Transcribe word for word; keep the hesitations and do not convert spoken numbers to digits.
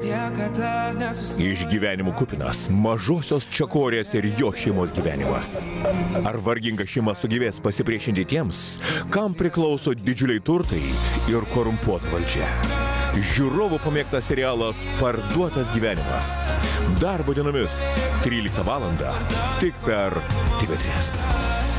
Išgyvenimų kupinas mažosios Čakorės ir jo šeimos gyvenimas. Ar varginga šeima sugyvės pasipriešinti tiems, kam priklauso didžiuliai turtai ir korumpuota valdžia? Žiūrovų pamėgtas serialas Parduotas gyvenimas. Darbo dienomis tryliktą valandą tik per T V trys.